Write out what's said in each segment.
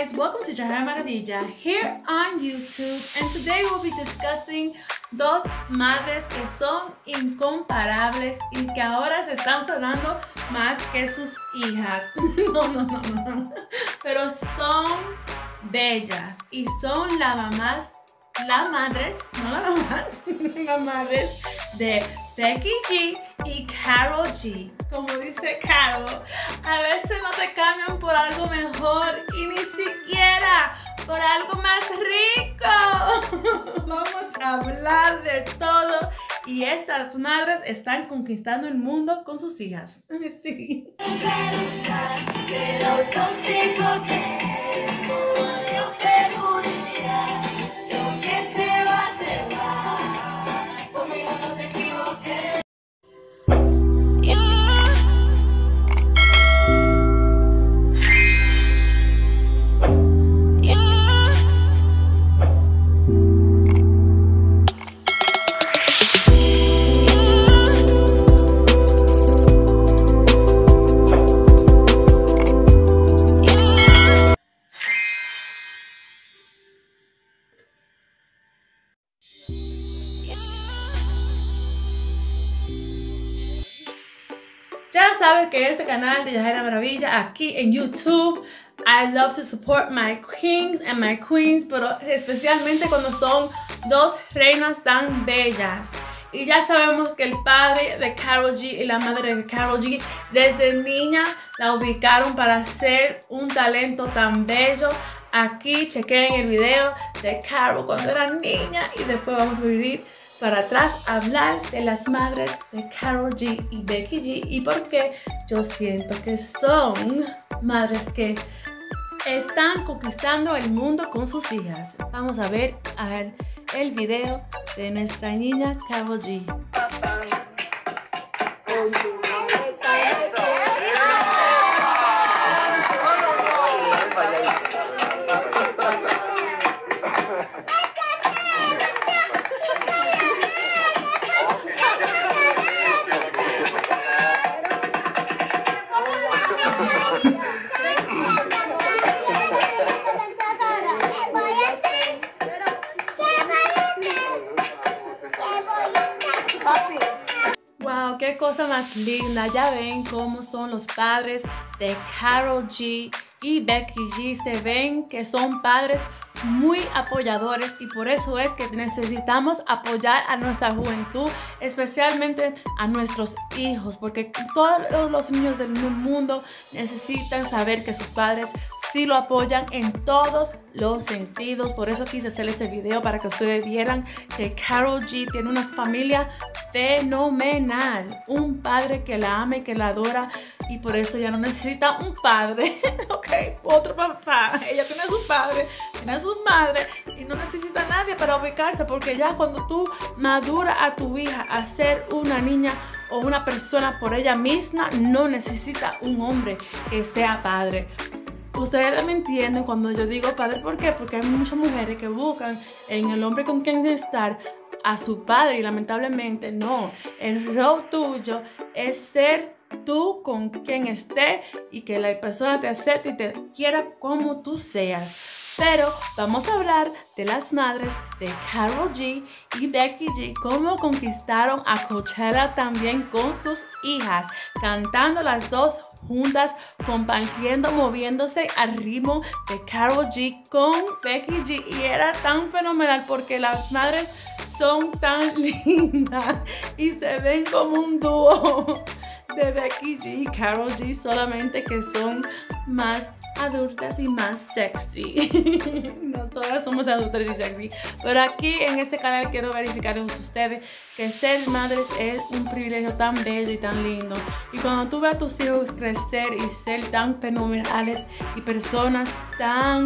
guys, welcome to Yahara Maravilla here on YouTube, and today we'll be discussing dos madres que son incomparables y que ahora se están sonando más que sus hijas. No, pero son bellas y son las madres de Becky G y Karol G. Como dice Karol, a veces no te cambian por algo mejor y ni siquiera por algo más rico. Vamos a hablar de todo y estas madres están conquistando el mundo con sus hijas. Sí. Ya sabes que este canal de Yahara Maravilla aquí en YouTube, I love to support my kings and my queens, pero especialmente cuando son dos reinas tan bellas. Y ya sabemos que el padre de Karol G y la madre de Karol G desde niña la ubicaron para ser un talento tan bello. Aquí chequen el video de Karol cuando era niña y después vamos a vivir para atrás a hablar de las madres de Karol G y Becky G y por qué yo siento que son madres que están conquistando el mundo con sus hijas. Vamos a ver el video de nuestra niña Karol G. Wow, qué cosa más linda. Ya ven cómo son los padres de Karol G y Becky G. Se ven que son padres muy apoyadores y por eso es que necesitamos apoyar a nuestra juventud, especialmente a nuestros hijos, porque todos los niños del mundo necesitan saber que sus padres sí lo apoyan en todos los sentidos. Por eso quise hacer este video para que ustedes vieran que Karol G tiene una familia fenomenal, un padre que la ama y que la adora y por eso ya no necesita un padre, ok, otro papá. Ella tiene a su padre, tiene a su madre y no necesita a nadie para ubicarse, porque ya cuando tú maduras a tu hija a ser una niña o una persona por ella misma, no necesita un hombre que sea padre. Ustedes me entienden cuando yo digo padre, ¿por qué? Porque hay muchas mujeres que buscan en el hombre con quien estar a su padre y lamentablemente no. El rol tuyo es ser tú con quien esté y que la persona te acepte y te quiera como tú seas. Pero vamos a hablar de las madres de Karol G y Becky G, cómo conquistaron a Coachella también con sus hijas, cantando las dos juntas, compartiendo, moviéndose al ritmo de Karol G con Becky G. Y era tan fenomenal porque las madres son tan lindas y se ven como un dúo de Becky G y Karol G, solamente que son más adultas y más sexy. No todas somos adultas y sexy, pero aquí en este canal quiero verificar con ustedes que ser madres es un privilegio tan bello y tan lindo. Y cuando tú ves a tus hijos crecer y ser tan fenomenales y personas tan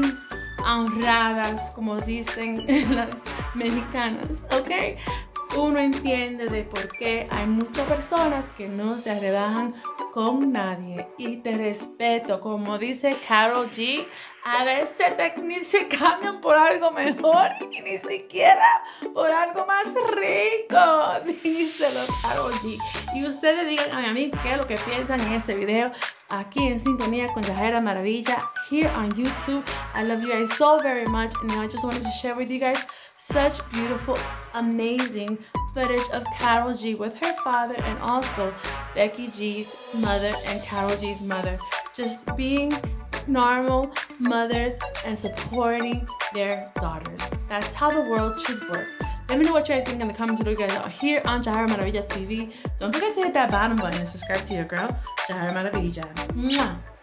honradas, como dicen las mexicanas, ¿ok? Uno entiende de por qué hay muchas personas que no se rebajan con nadie y te respeto, como dice Karol G. A veces se cambian por algo mejor y ni siquiera por algo más rico. Díselo, Karol G. Y ustedes digan a mí qué es lo que piensan en este video aquí en sintonía con Yajaira Maravilla here on YouTube. I love you guys so very much, and I just wanted to share with you guys such beautiful, amazing footage of Karol G with her father and also Becky G's mother and Karol G's mother just being normal mothers and supporting their daughters. That's how the world should work. Let me know what you guys think in the comments below, guys, out here on Yajaira Maravilla TV. Don't forget to hit that bottom button and subscribe to your girl, Yajaira Maravilla. Mwah!